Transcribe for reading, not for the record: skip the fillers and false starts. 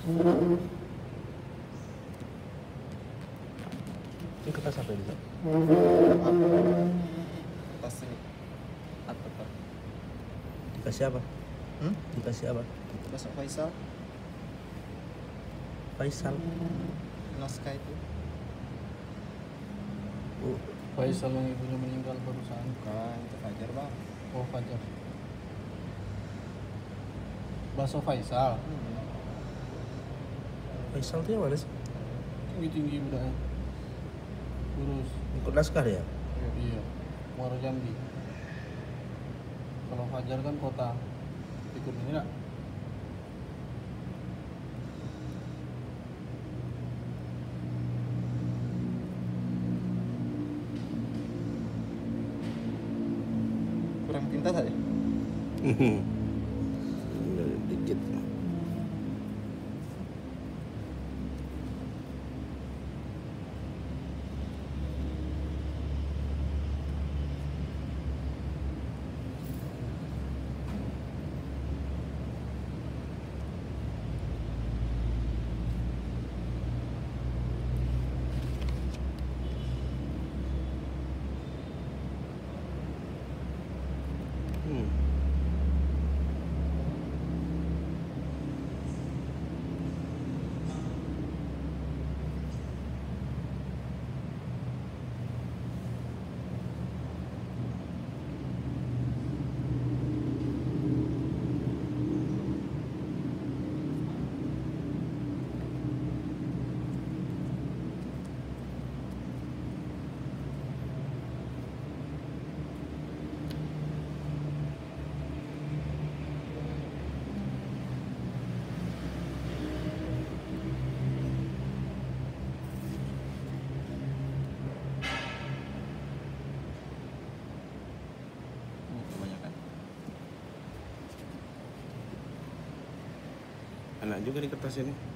Ini kertas apa ini? Kertas ini. Apa? Dikasih apa? Dikasih apa? Kertas Faisal. Faisal. Naskah itu. Faisal yang ibunya meninggal barusan. Bukan, itu Fajar bang. Oh, Fajar. Bakso Faisal. Faisal itu yang mana sih? Tinggi-tinggi budaknya. Lurus. Ikut naskah ya? Iya. Muara Jambi. Kalau Fajar kan kota. Ikut ini enggak? Kurang tinta saja. Dikit. Kebanyakan. Enak juga nih kertas ini.